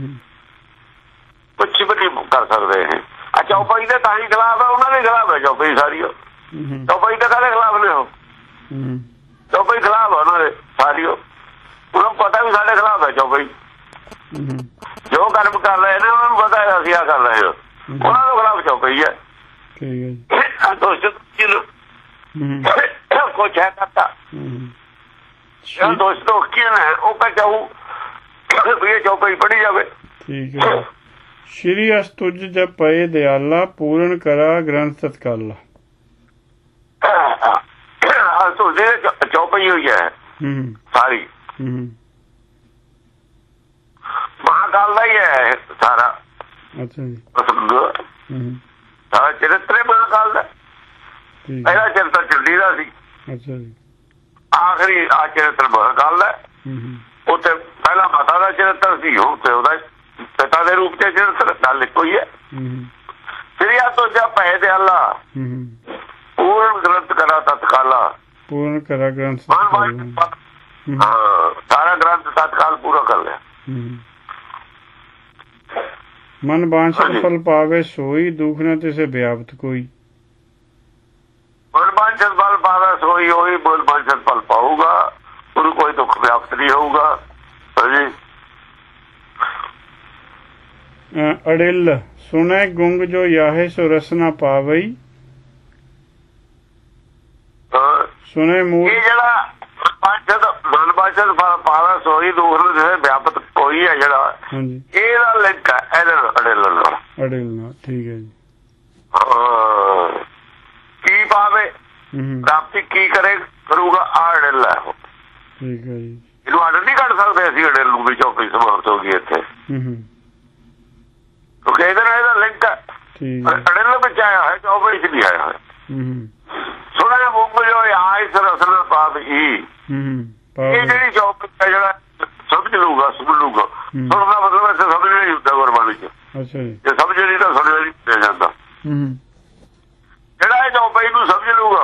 ਕੁਛ ਵੀ ਨਹੀਂ ਕਰ ਸਕਦੇ ਇਹ। ਚੌਪਈ ਦੇ ਤਾਂ ਹੀ ਖਿਲਾਫ ਹੈ, ਉਹਨਾਂ ਦੇ ਖਿਲਾਫ ਹੈ ਚੌਪਈ ਸਾਰੀ। ਚੌਪਈ ਦੇ ਕਾਹਦੇ ਖਿਲਾਫ ਨੇ? ਉਹ ਚੌਪਈ ਖਿਲਾਫ ਹੈ ਉਹਨਾਂ ਦੇ ਸਾਰੀ। ਉਹਨਾਂ ਨੂੰ ਪਤਾ ਵੀ ਸਾਡੇ ਖਿਲਾਫ ਹੈ ਚੌਪਈ। ਜੋ ਕਰਮ ਕਰ ਰਹੇ ਨੇ ਉਹਨਾਂ ਨੂੰ ਪਤਾ ਹੈ ਅਸੀਂ ਆ ਕਰ ਰਹੇ ਹਾਂ। ਉਹਨਾਂ ਦੇ ਖਿਲਾਫ ਚੌਪਈ ਹੈ। ਕੁਛ ਹੈ ਕਰਤਾ। ਦੋਸ਼ ਤੋਂ ਕੀ ਨੇ ਉਹ ਕਹ ਚਾਹੂ ਵੀ ਇਹ ਚੌਪਈ ਪੜੀ ਜਾਵੇ। ਠੀਕ ਹੈ। ਸ਼੍ਰੀ ਅਸਤੁਜ ਜਬ ਪਏ ਦਿਆਲਾ ਪੂਰਨ ਕਰਾ ਗ੍ਰੰਥ ਤਤਕਾਲਾ। ਚੌਪਈ ਹੋਈ ਹੈ ਸਾਰੀ, ਮਹਾਕਾਲ ਦਾ ਹੀ ਹੈ ਸਾਰਾ। ਅੱਛਾ ਜੀ। ਸਾਰਾ ਚਰਿੱਤਰ ਮਹਾਕਾਲ ਦਾ। ਪਹਿਲਾ ਚਰਿੱਤਰ ਚੰਡੀ ਦਾ ਸੀ। ਅੱਛਾ ਜੀ। ਆਖਰੀ ਆ ਚਰਿੱਤਰ ਮਹਾਕਾਲ ਦਾ। ਉੱਥੇ ਪਹਿਲਾ ਮਾਤਾ ਦਾ ਚਰਿੱਤਰ ਸੀ, ਹੁਣ ਤੇ ਉਹਦਾ ਪਿਤਾ ਦੇ ਰੂਪ ਚ ਚਰਿੱਤਰ, ਗੱਲ ਇੱਕੋ ਹੀ ਹੈ। ਸ੍ਰੀ ਅਸਤੁਜ ਪਏ ਦਿਆਲਾ ਪੂਰਨ ਗ੍ਰੰਥ ਕਰਾ ਤਤਕਾਲਾ। ਪੂਰਨ ਕਰਾ ਗ੍ਰੰਥ ਸਾਰਾ ਗ੍ਰੰਥ ਤਤਕਾਲ ਪੂਰਾ ਕਰ ਲਿਆ। ਮਨ ਬਾਂਛਤ ਫਲ ਪਾਵੇ ਸੋਈ ਦੁਖ ਨਾ ਤਿਸੇ ਵਿਆਪਤ ਕੋਈ। ਮਨ ਬਾਂਛਤ ਫਲ ਪਾਵੇ ਸੋਈ ਉਹੀ ਮਨ ਬਾਂਛਤ ਫਲ ਪਾਊਗਾ, ਉਹਨੂੰ ਕੋਈ ਦੁੱਖ ਵਿਆਪਤ ਨਹੀਂ ਹੋਊਗਾ। ਅੜਿਲ ਸੁਣੇ ਗੁੰਗ ਜੋ ਯਾਹੇ ਸੋ ਰਸ ਨਾ ਪਾਵਈ। ਸੁਣੇ ਮੂਲ ਇਹ ਜਿਹੜਾ ਮਨ ਬਾਂਛਤ ਫਲ ਪਾਵੇ ਸੋਈ ਦੁੱਖ ਨੂੰ ਵਿਆਪਤ ਕੋਈ ਹੈ ਜਿਹੜਾ, ਇਹਦਾ ਲਿੰਕ ਹੈ ਇਹਦੇ ਅੜਿਲ ਨਾਲ। ਅੜਿਲ ਨਾਲ, ਠੀਕ ਹੈ ਜੀ। ਕੀ ਪਾਵੇ ਪ੍ਰਾਪਤੀ ਕੀ ਕਰੂਗਾ, ਆ ਅੜਿਲ ਹੈ। ਠੀਕ ਹੈ ਜੀ। ਇਹਨੂੰ ਅੱਡ ਨਹੀਂ ਕੱਢ ਸਕਦੇ ਅਸੀਂ ਅੜਿਲ ਨੂੰ ਵੀ ਚੌਪਈ ਸਮਾਪਤ ਹੋ ਗਈ ਇੱਥੇ, ਕਿਉਂਕਿ ਇਹਦੇ ਨਾਲ ਇਹਦਾ ਲਿੰਕ ਹੈ। ਅੜਿਲ ਵਿੱਚ ਆਇਆ ਹੋਇਆ, ਚੌਪਈ ਚ ਵੀ ਆਇਆ ਹੋਇਆ। ਸੁਣਿਆ ਮੁੱਕ ਜੋ ਆਇਸ ਰਸਨਾ ਪਾਪ ਹੀ, ਇਹ ਜਿਹੜੀ ਚੌਪਈ ਹੈ ਜਿਹੜਾ ਸਮਝ ਲੂਗਾ ਸੁਣ ਲੂਗਾ। ਸੁਣਨ ਦਾ ਮਤਲਬ ਇੱਥੇ ਸਮਝ ਨਹੀਂ ਹੁੰਦਾ ਗੁਰਬਾਣੀ ਚ। ਜੇ ਸਮਝ ਨਹੀਂ ਤਾਂ ਸੁਣਿਆ ਨਹੀਂ ਮਿਲ ਜਾਂਦਾ। ਜਿਹੜਾ ਇਹ ਚੌਪਈ ਨੂੰ ਸਮਝ ਲੂਗਾ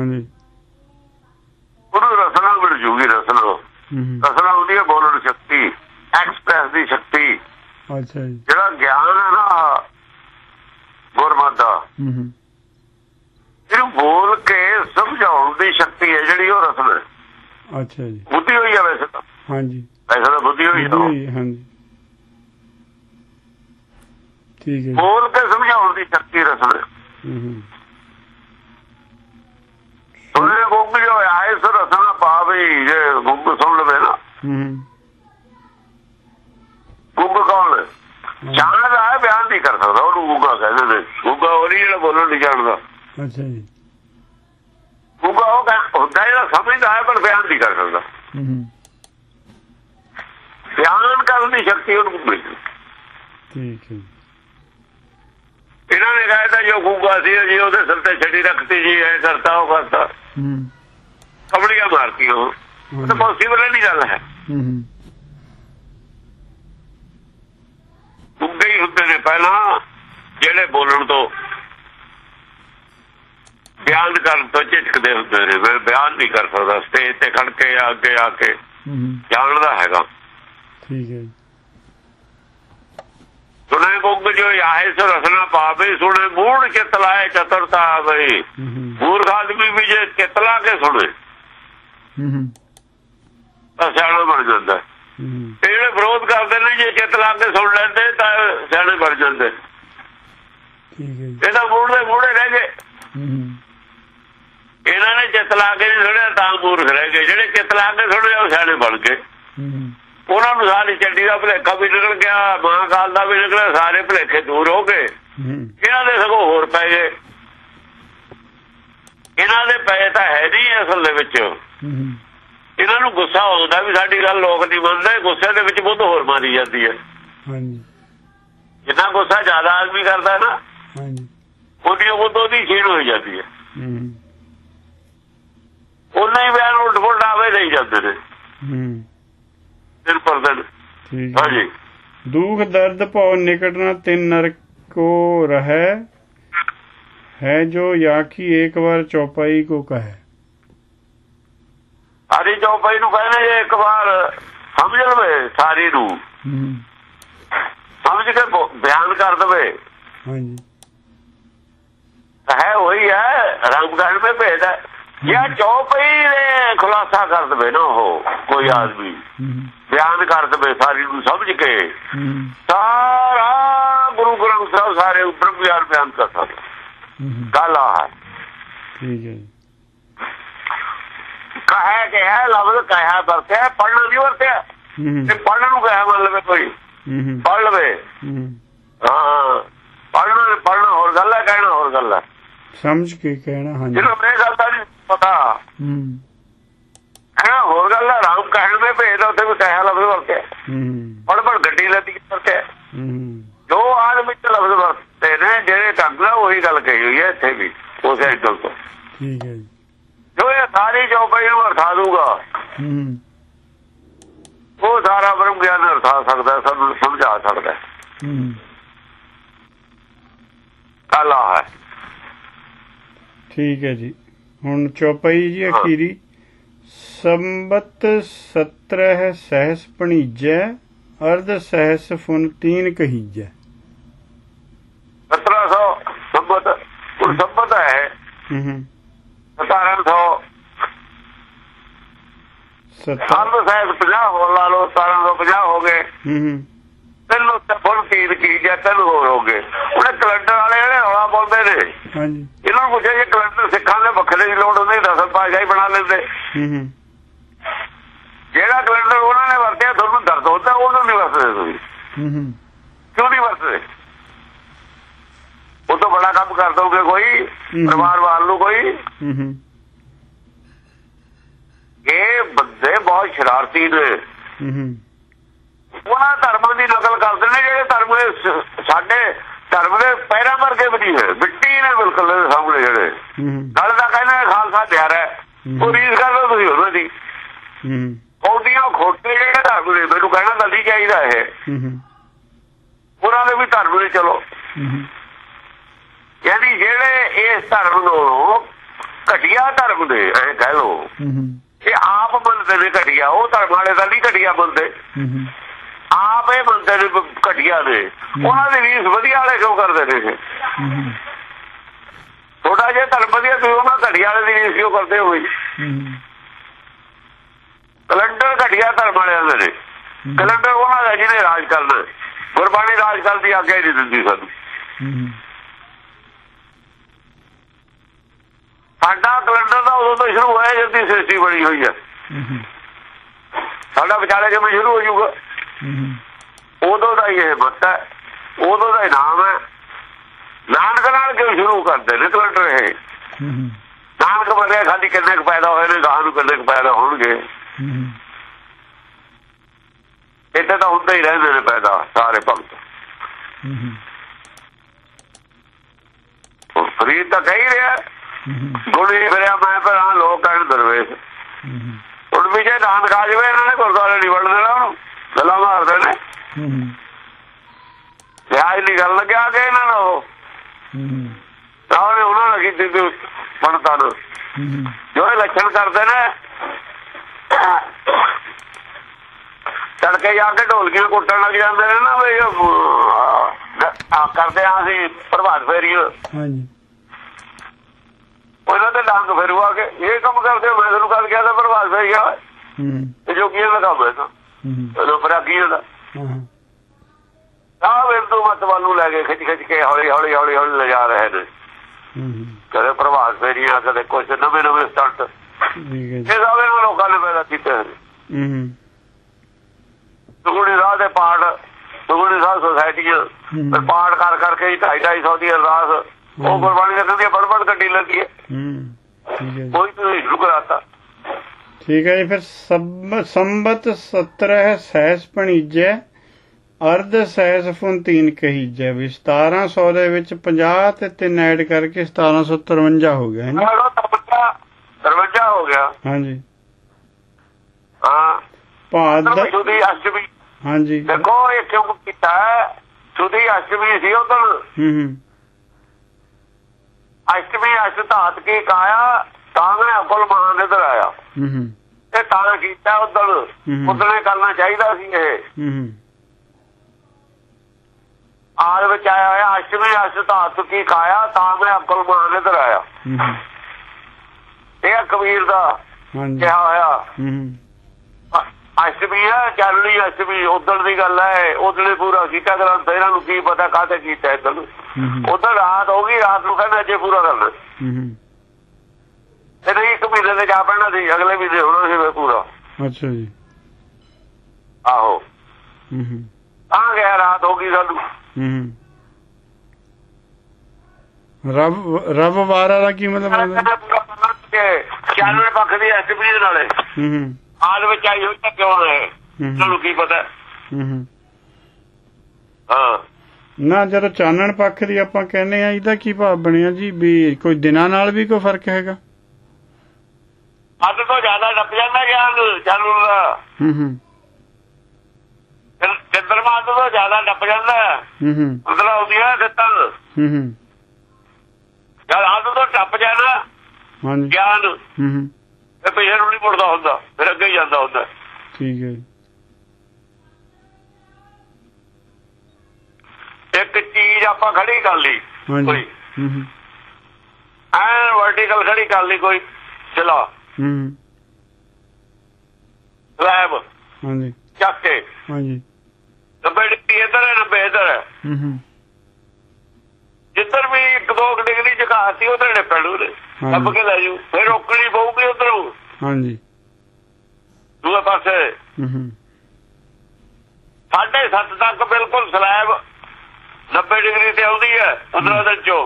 ਉਹਨੂੰ ਰਸਨਾ ਮਿਲ ਜੂਗੀ। ਰਸਨਾ ਹੁੰਦੀ ਹੈ ਬੋਲਣ ਸ਼ਕਤੀ, ਐਕਸਪ੍ਰੈਸ ਦੀ ਸ਼ਕਤੀ। ਜਿਹੜਾ ਗਿਆਨ ਹੈ ਨਾ ਗੁਰਮਤਿ ਦਾ, ਇਹਨੂੰ ਬੋਲ ਕੇ ਸਮਝਾਉਣ ਦੀ ਸ਼ਕਤੀ ਹੈ ਜਿਹੜੀ, ਉਹ ਰਸਨਾ ਹੈ। ਬੁੱਧੀ ਹੋਈ ਹੈ ਵੈਸੇ ਤਾਂ, ਵੈਸੇ ਤਾਂ ਬੁੱਧੀ ਹੋਈ ਹੈ। ਬੋਲ ਕੇ ਸਮਝਾਉਣ ਦੀ ਸ਼ਕਤੀ ਰਸਨਾ। ਸੁਣੇ ਗੁੰਗ ਜੋ ਆਏ ਸੋ ਰਸਨਾ ਪਾਵੇ। ਜੇ ਗੁੰਗ ਸੁਣ ਲਵੇ ਨਾ, ਗੁੰਗ ਕੌਣ ਜਾਣਦਾ ਹੈ, ਬਿਆਨ ਨਹੀਂ ਕਰ ਸਕਦਾ, ਉਹਨੂੰ ਗੁੰਗਾ ਕਹਿੰਦੇ ਨੇ। ਗੁੰਗਾ ਉਹ ਨਹੀਂ ਜਿਹੜਾ ਬੋਲਣ ਨਹੀਂ ਜਾਣਦਾ। ਗੁੰਗਾ ਉਹ ਹੁੰਦਾ ਜਿਹੜਾ ਸਮਝਦਾ ਹੈ ਪਰ ਬਿਆਨ ਨਹੀਂ ਕਰ ਸਕਦਾ। ਬਿਆਨ ਕਰਨ ਦੀ ਸ਼ਕਤੀ ਉਹਨੂੰ ਮਿਲ ਗਈ। ਇਹਨਾਂ ਨੇ ਕਹਾ ਤਾਂ ਜੋ ਗੁੰਗਾ ਸੀ ਜੀ ਉਹਦੇ ਸਿਰ ਤੇ ਛੜੀ ਰੱਖਤੀ ਜੀ, ਐ ਕਰਤਾ ਉਹ ਕਰਤਾ, ਕਬੜੀਆਂ ਮਾਰਤੀ। ਉਹ ਤਾਂ ਪੋਸੀਬਲ ਨਹੀਂ ਗੱਲ ਹੈ। ਗੁੰਗੇ ਹੀ ਹੁੰਦੇ ਨੇ ਪਹਿਲਾਂ ਜਿਹੜੇ ਬੋਲਣ ਤੋਂ, ਬਿਆਨ ਕਰਨ ਤੋਂ ਝਿਜਕਦੇ ਹੁੰਦੇ ਨੇ। ਮੈਂ ਬਿਆਨ ਨਹੀਂ ਕਰ ਸਕਦਾ, ਸਟੇਜ ਤੇ ਖੜ ਕੇ ਅੱਗੇ ਆ ਕੇ ਜਾਣਦਾ ਹੈਗਾ। ਸੁਣੇ ਗੁੰਗ ਜੋ ਆਏ ਸੋ ਰਸਨਾ ਪਾਵੇ। ਸੁਣੇ ਮੂੜ ਚਿੱਤ ਲਾਏ ਚਤੁਰਤਾ ਆਵੇ। ਮੂਰਖ ਆਦਮੀ ਵੀ ਜੇ ਚਿੱਤ ਲਾ ਕੇ ਸੁਣੇ ਤਾਂ ਸਿਆਣਾ ਬਣ ਜਾਂਦਾ। ਜਿਹੜੇ ਵਿਰੋਧ ਕਰਦੇ ਨੇ ਜੇ ਚਿੱਤ ਲਾ ਕੇ ਸੁਣ ਲੈਂਦੇ ਤਾਂ ਸਿਆਣੇ ਬਣ ਜਾਂਦੇ। ਇਹਦਾ ਮੂੜ ਦੇ ਮੂੜੇ ਰਹਿ ਗਏ। ਇਹਨਾਂ ਨੇ ਚਿੱਤ ਲਾ ਕੇ ਨਹੀਂ ਸੁਣਿਆ ਤਾਂ ਮੂਰਖ ਰਹਿ ਗਏ। ਜਿਹੜੇ ਚਿੱਤ ਲਾ ਕੇ ਸੁਣਿਆ ਉਹ ਸਿਆਣੇ ਬਣ ਗਏ। ਉਹਨਾਂ ਨੂੰ ਸਾਰੀ ਚੰਡੀ ਦਾ ਭੁਲੇਖਾ ਵੀ ਨਿਕਲ ਗਿਆ, ਮਹਾਕਾਲ ਦਾ ਵੀ ਨਿਕਲਿਆ, ਸਾਰੇ ਭੁਲੇਖੇ ਦੂਰ ਹੋ ਗਏ। ਇਹਨਾਂ ਦੇ ਸਗੋਂ ਹੋਰ ਪੈ ਗਏ। ਇਹਨਾਂ ਦੇ ਪਏ ਤਾਂ ਹੈ ਨਹੀਂ ਅਸਲ ਦੇ ਵਿੱਚ। ਇਹਨਾਂ ਨੂੰ ਗੁੱਸਾ ਆਉਂਦਾ ਵੀ ਸਾਡੀ ਗੱਲ ਲੋਕ ਨਹੀਂ ਮੰਨਦੇ। ਗੁੱਸੇ ਦੇ ਵਿੱਚ ਬੁੱਧ ਹੋਰ ਮਾਰੀ ਜਾਂਦੀ ਹੈ। ਜਿੰਨਾ ਗੁੱਸਾ ਜ਼ਿਆਦਾ ਆਦਮੀ ਕਰਦਾ ਨਾ, ਉਹਦੀ ਬੁੱਧ ਉਹਦੀ ਛੀਣ ਹੋ ਜਾਂਦੀ ਹੈ। ਉਹਨਾਂ ਹੀ ਬਿਆਨ ਉਲਟ ਪੁਲਟ ਆਵੇ ਨਹੀਂ ਜਾਂਦੇ ਨੇ। दुख दर्द पाओ निकट न तिन नरक को रहे है जो याकी एक बार चौपाई को कहे। सारी चौपाई नूं कहने एक बार समझ लवे, सारी नूं समझ के बयान कर दवे। है वही है रामगढ़ में भेद है। या चौपाई ने खुलासा कर दवे ना हो कोई आदमी, बयान कर दवे सारी नूं समझ के, सारा गुरु ग्रंथ साहब सारे ब्रह्म ज्ञान बयान कर सकता। गल आ है। ठीक है। ਕਹੇ ਕਿਹਾ ਲਫ਼ਜ਼ ਕਹਿਆ ਵਰਤਿਆ, ਪੜ੍ਹਨਾ ਨਹੀਂ ਵਰਤਿਆ। ਤੇ ਪੜ੍ਹਨ ਨੂੰ ਕਹਿਆ ਮੰਨ ਲਵੇ ਕੋਈ, ਪੜ੍ਹ ਲਵੇ। ਹਾਂ ਪੜ੍ਹਨਾ ਹੋਰ ਗੱਲ ਹੈ, ਕਹਿਣਾ ਹੋਰ ਗੱਲ ਹੈ, ਸਮਝ ਕੇ ਕਹਿਣਾ। ਹਾਂਜੀ ਜਿਹਨੂੰ ਇਹ ਗੱਲ ਦਾ ਨਹੀਂ ਪਤਾ ਕਹਿਣਾ ਹੋਰ ਗੱਲ ਹੈ। ਰਾਮ ਕਹਿਣ ਦੇ ਭੇਦ ਉੱਥੇ ਵੀ ਕਹਿਆ ਲਫ਼ਜ਼ ਵਰਤਿਆ, ਪੜ੍ਹ ਗੱਡੀ ਲੱਦੀ ਵਰਤਿਆ। ਜੋ ਆਦਮੀ ਚ ਲਫ਼ਜ਼ ਵਰਤੇ ਨੇ ਜਿਹੜੇ ਢੰਗ ਨਾਲ ਉਹੀ ਗੱਲ ਕਹੀ ਹੋਈ ਹੈ ਇੱਥੇ ਵੀ ਉਸੇ ਐਂਗਲ ਤੋਂ। ਠੀਕ ਹੈ ਜੀ। ਜੋ ਇਹ ਸਾਰੀ ਚੌਪਈ ਨੂੰ ਅਰਥਾ ਦੂਗਾ ਉਹ ਸਾਰਾ ਬ੍ਰਹਮ ਗਿਆਨ ਅਰਥਾ ਸਕਦਾ, ਸਭ ਨੂੰ ਸਮਝਾ ਸਕਦਾ। ਕਾਲਾ ਹੈ। ਠੀਕ ਹੈ ਜੀ। ਹੁਣ ਚੌਪਈ ਜੀ ਅਖੀਰੀ। ਸੰਬਤ 17 ਸਹਿਸ ਭਣੀਜੈ, ਅਰਧ ਸਹਿਸ ਫੁਨ ਤੀਨ ਕਹੀਜੈ। 1700 ਸੰਬਤ ਹੁਣ ਸੰਬਤ ਹੈ 1700 ਅਰਧ ਸਹਿਸ 50 ਹੋਰ ਲਾ ਲਓ, 1750 ਹੋ ਗਏ। ਤਿੰਨ ਉੱਤੇ ਫੁੱਲ ਤੀਨ ਕਹੀਜੈ, ਤਿੰਨ ਹੋਰ ਹੋ ਗਏ। ਉਹਨੇ ਕੈਲੰਡਰ ਵਾਲੇ ਜਿਹੜੇ ਰੌਲਾ ਪਾਉਂਦੇ ਨੇ ਇਹਨਾਂ ਨੂੰ ਪੁੱਛਿਆ ਜੇ ਕੈਲੰਡਰ ਸਿੱਖਾਂ ਦੇ ਵੱਖਰੇ ਦੀ ਲੋੜ ਹੁੰਦੀ 10 ਪਾਤਸ਼ਾਹੀ ਬਣਾ ਲੈਂਦੇ। ਜਿਹੜਾ ਕੈਲੰਡਰ ਉਹਨਾਂ ਨੇ ਵਰਤਿਆ ਤੁਹਾਨੂੰ ਦਰਦ ਹੁੰਦਾ, ਉਹਨੂੰ ਨਹੀਂ ਵਰਤਦੇ ਤੁਸੀਂ। ਕਿਉਂ ਨਹੀਂ ਵਰਤਦੇ? ਉਹ ਤੋਂ ਬੜਾ ਕੰਮ ਕਰ ਦੋਗੇ ਕੋਈ, ਪਰਿਵਾਰ ਵਾਲ ਨੂੰ ਕੋਈ। ਇਹ ਬੰਦੇ ਬਹੁਤ ਸ਼ਰਾਰਤੀ ਨੇ, ਉਹਨਾਂ ਧਰਮਾਂ ਦੀ ਨਕਲ ਕਰਦੇ ਨੇ ਜਿਹੜੇ ਧਰਮ ਸਾਡੇ ਧਰਮ ਦੇ ਪੈਰਾਂ ਵਰਗੇ ਵੀ ਨਹੀਂ ਹੈ, ਮਿੱਟੀ ਨੇ ਬਿਲਕੁਲ ਸਾਹਮਣੇ। ਜਿਹੜੇ ਗੱਲ ਦਾ ਕਹਿੰਦੇ ਖਾਲਸਾ ਤਿਆਰ ਹੈ, ਉਹ ਰੀਸ ਕਰ ਲਓ ਤੁਸੀਂ ਉਹਨਾਂ ਦੀ। ਕੌਡੀਆਂ ਖੋਟੇ ਜਿਹੜੇ ਧਰਮ ਨੇ, ਮੈਨੂੰ ਕਹਿਣਾ ਤਾਂ ਨਹੀਂ ਚਾਹੀਦਾ ਇਹ, ਉਹਨਾਂ ਦੇ ਵੀ ਧਰਮ ਨੇ। ਚਲੋ ਯਾਨੀ ਜਿਹੜੇ ਇਸ ਧਰਮ ਨੂੰ ਘਟੀਆ ਧਰਮ ਨੇ ਐ ਕਹਿ ਲਓ, ਇਹ ਆਪ ਮੰਨਦੇ ਨੇ ਘਟੀਆ, ਉਹ ਧਰਮ ਵਾਲੇ ਤਾਂ ਨਹੀਂ ਘਟੀਆ ਮੰਨਦੇ, ਆਪ ਇਹ ਮੰਨਦੇ ਨੇ ਘਟੀਆ ਨੇ। ਉਹਨਾਂ ਦੀ ਰੀਸ ਵਧੀਆ ਵਾਲੇ ਕਿਉਂ ਕਰਦੇ ਨੇ? ਥੋੜਾ ਜਿਹਾ ਧਰਮ ਵਧੀਆ, ਤੁਸੀਂ ਉਹਨਾਂ ਘਟੀਆ ਵਾਲੇ ਦੀ ਰੀਸ ਕਿਉਂ ਕਰਦੇ ਹੋ? ਕੈਲੰਡਰ ਘਟੀਆ ਧਰਮ ਵਾਲਿਆਂ ਦੇ ਨੇ, ਕੈਲੰਡਰ ਉਹਨਾਂ ਦਾ ਜਿਹਨੇ ਰਾਜ ਕਰਨਾ। ਗੁਰਬਾਣੀ ਰਾਜ ਕਰਨ ਦੀ ਆਗਿਆ ਨਹੀਂ ਦਿੰਦੀ ਸਾਨੂੰ। ਸਾਡਾ ਕੈਲੰਡਰ ਤਾਂ ਉਦੋਂ ਤੋਂ ਸ਼ੁਰੂ ਹੋਇਆ ਜਦ ਦੀ ਸ੍ਰਿਸ਼ਟੀ ਬਣੀ ਹੋਈ ਹੈ। ਸਾਡਾ ਵਿਚਾਲੇ ਕਿਵੇਂ ਸ਼ੁਰੂ ਹੋ ਜਾਊਗਾ? ਉਦੋਂ ਦਾ ਹੀ ਇਹ ਮਤ ਹੈ, ਉਦੋਂ ਦਾ ਹੀ ਨਾਮ ਹੈ। ਨਾਨਕ ਨਾਲ ਕਿਉਂ ਸ਼ੁਰੂ ਕਰਦੇ ਨੇ ਕੈਲੰਡਰ? ਇਹ ਨਾਨਕ ਬੰਦੇ ਖਾਲੀ ਕਿੰਨੇ ਕੁ ਪੈਦਾ ਹੋਏ ਨੇ, ਗਾਹ ਨੂੰ ਕਿੰਨੇ ਕੁ ਪੈਦਾ ਹੋਣਗੇ। ਇੱਥੇ ਤਾਂ ਹੁੰਦੇ ਹੀ ਰਹਿੰਦੇ ਨੇ ਪੈਦਾ ਸਾਰੇ ਭਗਤ। ਫਰੀਦ ਤਾਂ ਕਹਿ ਰਿਹਾ ਗੁਣੀ ਫਿਰਿਆ ਮੈਂ ਭਰਾ ਲੋਕ ਕਹਿਣ ਦਰਵੇਸ਼। ਹੁਣ ਵੀ ਜੇ ਨਾਨਕ ਆ ਜਾਵੇ ਇਹਨਾਂ ਨੇ ਗੁਰਦੁਆਰੇ ਨਹੀਂ ਵੜਨ ਦੇਣਾ, ਉਹਨੂੰ ਗੱਲਾਂ ਮਾਰਦੇ ਨੇ। ਵਿਆਜ ਦੀ ਗੱਲ ਲੱਗਿਆ ਕਿ ਇਹਨਾਂ ਨੂੰ ਉਹ ਉਹਨੇ ਉਹਨਾਂ ਨੇ ਕੀਤੀ ਪੰਡਤਾਂ ਨੂੰ ਜੋ ਇਹ ਲੱਛਣ ਕਰਦੇ ਨੇ। ਤੜਕੇ ਜਾ ਕੇ ਢੋਲਕੀਆਂ ਕੁੱਟਣ ਲੱਗ ਜਾਂਦੇ ਨੇ ਨਾ ਵੀ ਕਰਦੇ ਹਾਂ ਅਸੀਂ ਪ੍ਰਭਾਤ ਫੇਰੀ, ਉਹਨਾਂ ਦੇ ਡੰਗ ਫੇਰੂ ਆ ਕੇ ਇਹ ਕੰਮ ਕਰਦੇ। ਮੈਂ ਤੁਹਾਨੂੰ ਕੱਲ ਕਿਹਾ ਤਾਂ ਪ੍ਰਭਾਤ ਫੇਰੀ ਆ ਜੋਗੀਆਂ ਦਾ ਕੰਮ ਹੈ ਤਾਂ ਪਰਾਗੀਆਂ ਦਾ। ਆਹ ਵੇਰਦੂ ਮੱਤ ਵੱਲ ਨੂੰ ਲੈ ਕੇ ਖਿੱਚ ਕੇ ਹੌਲੀ ਹੌਲੀ ਹੌਲੀ ਹੌਲੀ ਲਿਜਾ ਰਹੇ ਨੇ। ਕਦੇ ਪ੍ਰਭਾਤ ਫੇਰੀਆਂ, ਕਦੇ ਕੁਛ ਨਵੇਂ ਨਵੇਂ ਸਟੰਟ, ਇਹ ਸਾਰੇ ਲੋਕਾਂ ਨੇ ਪੈਦਾ ਕੀਤੇ ਨੇ। ਸੁਖਮਨੀ ਸਾਹਿਬ ਦੇ ਪਾਠ, ਸੁਖਮਨੀ ਸਾਹਿਬ ਸੁਸਾਇਟੀਆਂ ਪਾਠ ਕਰ ਕਰਕੇ 250-250 ਦੀ ਅਰਦਾਸ ਉਹ ਗੁਰਬਾਣੀ ਦੇ ਕਹਿੰਦੀ ਬੜ ਗੱਡੀ ਲੱਗੀ ਹੈ। ਕੋਈ ਤੁਸੀਂ ਸ਼ੁਰੂ ਕਰਾਤਾ। ਠੀਕ ਹੈ ਜੀ। ਫਿਰ ਸੰਬਤ 17 ਸਹਿਸ ਭਣੀਜੈ, ਅਰਧ ਸਹਿਸ ਫੁਨ ਤੀਨ ਕਹੀਜੈ। ਵੀ 1700 ਦੇ ਵਿੱਚ 50 ਤੇ 3 ਐਡ ਕਰਕੇ 1753 ਹੋ ਗਿਆ। 53 ਹੋ ਗਿਆ। ਹਾਂਜੀ ਹਾਂ। ਭਾਦ ਸੁਦੀ ਅਸ਼ਟਮੀ। ਹਾਂਜੀ ਦੇਖੋ ਇਹ ਕਿਉਂ ਕੀਤਾ? ਸੁਦੀ ਅਸ਼ਟਮੀ ਸੀ ਉਦੋਂ। ਅਸ਼ਟਮੀ ਅਸ਼ਟ ਧਾਤ ਕੀ ਕਾਇਆ, ਤਾਂ ਮੈਂ ਅਕਲ ਮਹਾਨ ਇੱਧਰ ਆਇਆ। ਇਹ ਤਾਂ ਕੀਤਾ ਉਦਣੇ ਕਰਨਾ ਚਾਹੀਦਾ ਸੀ। ਇਹ ਆਦ ਵਿੱਚ ਆਇਆ ਹੋਇਆ ਅਸ਼ਟਮੀ ਅਸ਼ਟ ਧਾਤ ਕੀ ਕਾਇਆ, ਤਾਂ ਮੈਂ ਅਕਲ ਮਹਾਨ ਇੱਧਰ ਆਇਆ। ਇਹ ਕਬੀਰ ਦਾ ਕਿਹਾ ਹੋਇਆ ਅਸ਼ਟਮੀ ਹੈ, ਚਾਲਣੀ ਅਸ਼ਟਮੀ ਉਦਣ ਦੀ ਗੱਲ ਹੈ। ਉਦਲੇ ਪੂਰਾ ਕੀਤਾ ਗ੍ਰੰਥ, ਇਹਨਾਂ ਨੂੰ ਕੀ ਪਤਾ ਕਾਹਤੇ ਕੀਤਾ ਇੱਧਰ ਨੂੰ। ਉਧਰ ਰਾਤ ਹੋ ਗਈ, ਰਾਤ ਨੂੰ ਕਹਿੰਦਾ ਅਜੇ ਪੂਰਾ ਕਰਨਾ। नहीं 1 महीने से जा पैना सी, अगले महीने होना सी पूरा। अच्छा जी। आहो कहाँ गया, रात हो गई सानू। रब वार वाला की मतलब 96 पक्ष की एस्टिमेट नाले हाल में आई हुई क्यों है, ਤੁਹਾਨੂੰ ਕੀ ਪਤਾ। ਹਾਂ ਨਾ ਜਦੋਂ ਚਾਨਣ ਪੱਖ ਦੀ ਆਪਾਂ ਕਹਿੰਦੇ ਆ ਇਹਦਾ ਕੀ ਭਾਵ ਬਣਿਆ ਜੀ ਵੀ ਕੋਈ ਦਿਨਾਂ ਨਾਲ ਵੀ ਕੋਈ ਫਰਕ ਹੈਗਾ? ਅੱਧ ਤੋਂ ਜ਼ਿਆਦਾ ਡੱਪ ਜਾਂਦਾ ਗਿਆਨ ਚਾਨਣ ਦਾ। ਚੰਦਰਮਾ ਅੱਧ ਤੋਂ ਜ਼ਿਆਦਾ ਡੱਪ ਜਾਂਦਾ, ਮਤਲਬ ਆਉਂਦੀਆਂ ਸਿੱਤਾਂ ਜਦ ਅੱਧ ਤੋਂ ਟੱਪ ਜਾਣਾ ਗਿਆਨ ਤੇ ਪਿਛੇ ਨੂੰ ਨਹੀਂ ਮੁੜਦਾ ਹੁੰਦਾ, ਫਿਰ ਅੱਗੇ ਹੀ ਜਾਂਦਾ ਹੁੰਦਾ। ਠੀਕ ਹੈ। ਇੱਕ ਚੀਜ਼ ਆਪਾਂ ਖੜੀ ਕਰ ਲਈ ਕੋਈ ਐਨ ਵਰਟੀਕਲ ਖੜੀ ਕਰ ਲਈ ਕੋਈ ਚਲਾ ਸਲੈਬ ਚੱਕ ਕੇ 90 ਡਿਗਰੀ ਇੱਧਰ ਹੈ 90 ਇੱਧਰ ਹੈ, ਜਿੱਧਰ ਵੀ 1-2 ਡਿਗਰੀ ਝੁਕਾਤੀ ਉਧਰ ਨੇ ਪੈਣੂ ਨੇ ਲੱਭ ਕੇ ਲੈ ਜੂ, ਫਿਰ ਰੋਕਣੀ ਪਊਗੀ ਉਧਰੋਂ ਦੂਏ ਪਾਸੇ 7.5 ਤੱਕ ਬਿਲਕੁਲ ਸਲੈਬ 90 ਡਿਗਰੀ ਤੇ ਆਉਂਦੀ ਹੈ 15 ਦਿਨ ਚੋਂ।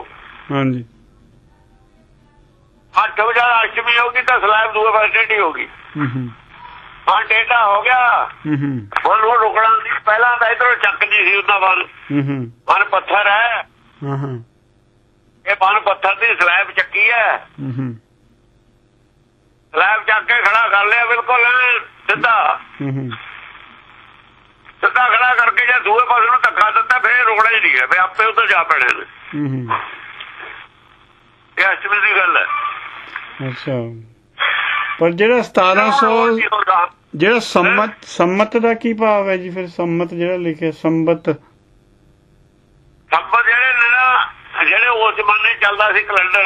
8 ਵਜੇ ਅਸ਼ਟਮੀ ਹੋਗੀ ਤਾਂ ਸਲੈਬ ਦੂਏ ਪਾਸੇ ਟੇਢੀ ਹੋਗੀ। ਹਾਂ ਟੇਢਾ ਹੋ ਗਿਆ, ਹੁਣ ਉਹ ਰੁਕਣਾ ਨਹੀਂ, ਪਹਿਲਾਂ ਤਾਂ ਇੱਧਰੋਂ ਚੱਕਦੀ ਸੀ ਉਹਨਾਂ ਵੱਲ ਮਨ ਪੱਥਰ ਹੈ, ਇਹ ਮਨ ਪੱਥਰ ਦੀ ਸਲੈਬ ਚੱਕੀ ਹੈ, ਸਲੈਬ ਚੱਕ ਕੇ ਖੜਾ ਕਰ ਲਿਆ ਬਿਲਕੁਲ ਸਿੱਧਾ ਸਿੱਧਾ ਖੜਾ ਕਰਕੇ ਜੇ ਦੂਏ ਪਾਸੇ ਨੂੰ ਧੱਕਾ ਦਿੱਤਾ ਫਿਰ ਰੁਕਣਾ ਹੀ ਨਹੀਂ ਹੈ, ਫਿਰ ਆਪੇ ਉੱਧਰ ਜਾ ਪੈਣੇ ਨੇ। ਇਹ ਅਸ਼ਟਮੀ ਦੀ ਗੱਲ ਹੈ। ਅੱਛਾ, ਪਰ ਜਿਹੜਾ 1700 ਜਿਹੜਾ ਸੰਮਤ ਦਾ ਕੀ ਭਾਵ ਹੈ ਜੀ? ਫਿਰ ਸੰਮਤ ਜਿਹੜਾ ਲਿਖਿਆ ਸੰਮਤ ਜਿਹੜੇ ਨੇ ਨਾ, ਜਿਹੜੇ ਉਸ ਜ਼ਮਾਨੇ ਚੱਲਦਾ ਸੀ ਕੈਲੰਡਰ,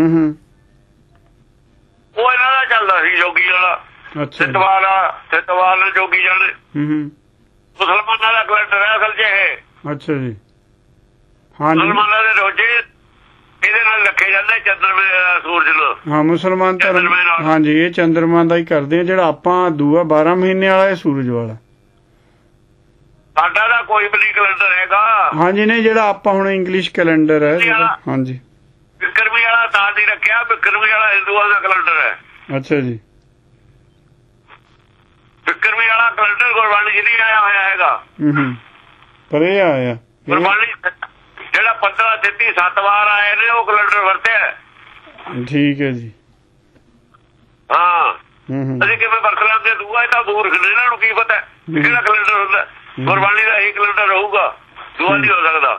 ਉਹ ਇਹਨਾਂ ਦਾ ਚੱਲਦਾ ਸੀ ਜੋਗੀ ਵਾਲਾ, ਸਿੱਤਵਾਲ ਜੋਗੀ ਜਾਣੇ ਮੁਸਲਮਾਨਾਂ ਦਾ ਕੈਲੰਡਰ ਹੈ ਅਸਲ 'ਚ ਇਹ। ਅੱਛਾ ਜੀ। ਮੁਸਲਮਾਨਾਂ ਦੇ ਰੋਜ਼ੇ ਇਹਦੇ ਨਾਲ ਰੱਖੇ ਜਾਂਦੇ ਚੰਦਰਮੇ ਸੂਰਜ ਨੂੰ। ਹਾਂ ਮੁਸਲਮਾਨ ਧਰਮ, ਹਾਂਜੀ ਇਹ ਚੰਦਰਮਾ ਦਾ ਹੀ ਕਰਦੇ ਆ। ਜਿਹੜਾ ਆਪਾਂ ਦੂਆ 12 ਮਹੀਨੇ ਵਾਲਾ ਇਹ ਸੂਰਜ ਵਾਲਾ, ਸਾਡਾ ਦਾ ਕੋਈ ਵੀ ਨਹੀਂ ਕੈਲੰਡਰ ਹੈਗਾ। ਹਾਂਜੀ ਨਹੀਂ, ਜਿਹੜਾ ਆਪਾਂ ਹੁਣ ਇੰਗਲਿਸ਼ ਕੈਲੰਡਰ ਹੈ। ਹਾਂਜੀ ਬਿਕਰਮੀ ਵਾਲਾ ਤਾਂ ਨਹੀਂ ਰੱਖਿਆ, ਬਿਕਰਮੀ ਵਾਲਾ ਹਿੰਦੂਆਂ ਦਾ ਕੈਲੰਡਰ ਹੈ। ਅੱਛਾ ਜੀ। ਬਿਕਰਮੀ ਵਾਲਾ ਕੈਲੰਡਰ ਗੁਰਬਾਣੀ ਚ ਨਹੀਂ ਆਇਆ ਹੋਇਆ ਹੈਗਾ, ਪਰ ਇਹ ਆਇਆ ਗੁਰਬਾਣੀ ਜਿਹੜਾ 15 33 7 ਵਾਰ ਆਏ ਨੇ ਉਹ ਕੈਲੰਡਰ ਵਰਤਿਆ। ਠੀਕ ਹੈ ਜੀ। ਹਾਂ ਅਸੀਂ ਕਿਵੇਂ ਵਰਤ ਲਾਂਗੇ ਦੂਆ, ਇਹ ਤਾਂ ਮੂਰਖ ਨੇ, ਇਹਨਾਂ ਨੂੰ ਕੀ ਪਤਾ ਕਿਹੜਾ ਕੈਲੰਡਰ ਹੁੰਦਾ। ਗੁਰਬਾਣੀ ਦਾ ਇਹੀ ਕੈਲੰਡਰ ਰਹੂਗਾ, ਦੂਆ ਨਹੀਂ ਹੋ ਸਕਦਾ।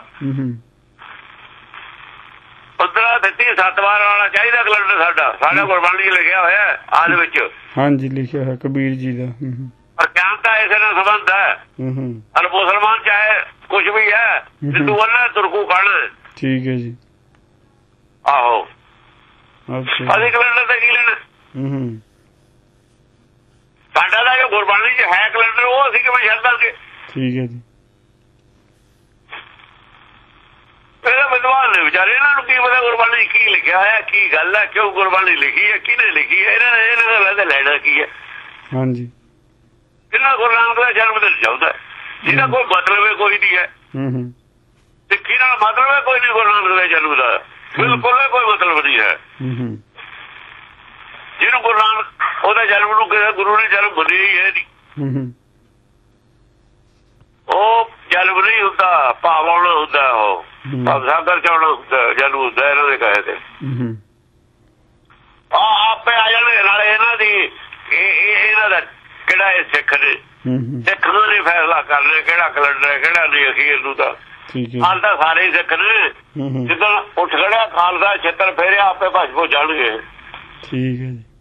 15 33 7 ਵਾਰ ਵਾਲਾ ਚਾਹੀਦਾ ਕੈਲੰਡਰ ਸਾਡਾ ਗੁਰਬਾਣੀ ਲਿਖਿਆ ਹੋਇਆ ਆਦ ਵਿੱਚ। ਹਾਂਜੀ ਲਿਖਿਆ ਹੈ ਕਬੀਰ ਜੀ ਦਾ। ਪਰ ਗਿਆਨਤਾ ਇਸੇ ਨਾਲ ਸੰਬੰਧ ਹੈ। ਔਰ ਮੁਸਲਮਾਨ ਚਾਹੇ ਕੁਛ ਵੀ ਹੈ, ਹਿੰਦੂ ਵਾਲਾ ਤੁਰਕੂ ਖਾਣਾ। ਠੀਕ ਹੈ ਜੀ। ਆਹੋ ਅਸੀਂ ਕੈਲੰਡਰ ਤੇ ਕੀ ਲੈਣਾ, ਸਾਡਾ ਦਾ ਜੋ ਗੁਰਬਾਣੀ ਚ ਹੈ ਕੈਲੰਡਰ ਉਹ ਅਸੀਂ ਕਿਵੇਂ ਛੱਡ ਦਾਂਗੇ। ਠੀਕ ਹੈ ਜੀ। ਇਹਦਾ ਵਿਦਵਾਨ ਨੇ ਵਿਚਾਰੇ, ਇਹਨਾਂ ਨੂੰ ਕੀ ਪਤਾ ਗੁਰਬਾਣੀ ਕੀ ਲਿਖਿਆ ਹੋਇਆ, ਕੀ ਗੱਲ ਹੈ, ਕਿਉਂ ਗੁਰਬਾਣੀ ਲਿਖੀ ਹੈ, ਕਿਹਨੇ ਲਿਖੀ ਹੈ, ਇਹਨਾਂ ਦਾ ਲੈਣਾ ਕੀ ਹੈ। ਹਾਂਜੀ ਇਹਨਾਂ ਗੁਰੂ ਨਾਨਕ ਦਾ ਜਨਮ ਦਿਨ ਚਾਹੁੰਦਾ, ਜਿਹਦਾ ਕੋਈ ਮਤਲਬ ਕੋਈ ਨਹੀਂ ਹੈ। ਸਿੱਖੀ ਨਾਲ ਮਤਲਬ ਕੋਈ ਨਹੀਂ ਗੁਰੂ ਨਾਨਕ ਦੇ ਜਨਮ ਦਾ, ਬਿਲਕੁਲ ਕੋਈ ਮਤਲਬ ਨਹੀਂ ਹੈ। ਜਿਹਨੂੰ ਗੁਰੂ ਨਾਨਕ ਉਹਦਾ ਜਨਮ ਨੂੰ ਕਿਸੇ ਗੁਰੂ ਨੇ ਜਨਮ ਮੰਨਿਆ ਹੀ ਹੈ ਨਹੀਂ, ਉਹ ਜਨਮ ਨਹੀਂ ਹੁੰਦਾ, ਭਾਵ ਆਉਣਾ ਹੁੰਦਾ, ਉਹ ਭਾਵ ਸਾਗਰ ਚ ਆਉਣਾ ਹੁੰਦਾ, ਜਨਮ ਹੁੰਦਾ ਇਹਨਾਂ ਦੇ ਕਹੇ ਤੇ। ਆਪੇ ਆ ਜਾਣਗੇ ਨਾਲੇ ਇਹਨਾਂ ਦੀ ਇਹਨਾਂ ਦਾ ਕਿਹੜਾ ਇਹ ਸਿੱਖ ਨੇ, ਸਿੱਖ ਨੂੰ ਨਹੀਂ ਫੈਸਲਾ ਕਰਨਾ ਕਿਹੜਾ ਕੈਲੰਡਰ ਹੈ ਕਿਹੜਾ ਨਹੀਂ। ਅਖੀਰ ਨੂੰ ਤਾਂ ਹਾਲ ਤਾਂ ਸਾਰੇ ਹੀ ਸਿੱਖ ਨੇ, ਜਿੱਦਣ ਉੱਠ ਖੜਿਆ ਖਾਲਸਾ ਛਿੱਤਰ ਫੇਰਿਆ ਆਪੇ ਭੱਜ ਭੁੱਜ ਜਾਣਗੇ। ਠੀਕ ਹੈ ਜੀ।